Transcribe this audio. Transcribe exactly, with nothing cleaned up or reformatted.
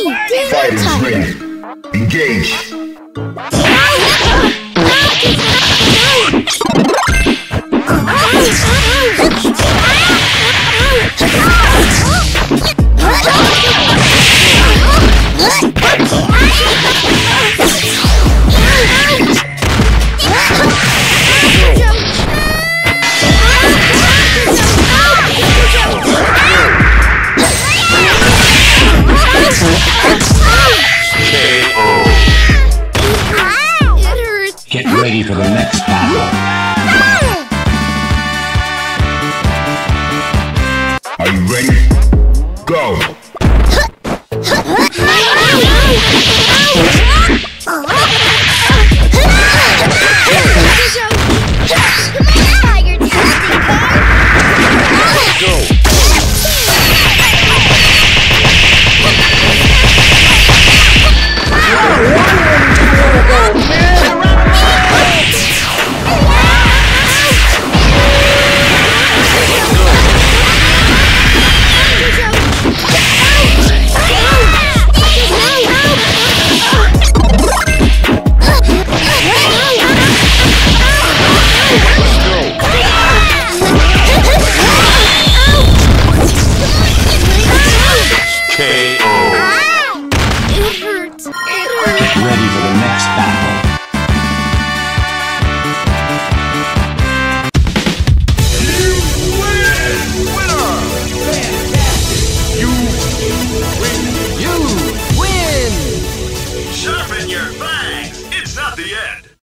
Fight is ready. Engage. Get ready for the next battle. Are you ready? Go! Ready for the next battle. You win! Winner! Fantastic! You win! You win! Sharpen your fangs! It's not the end!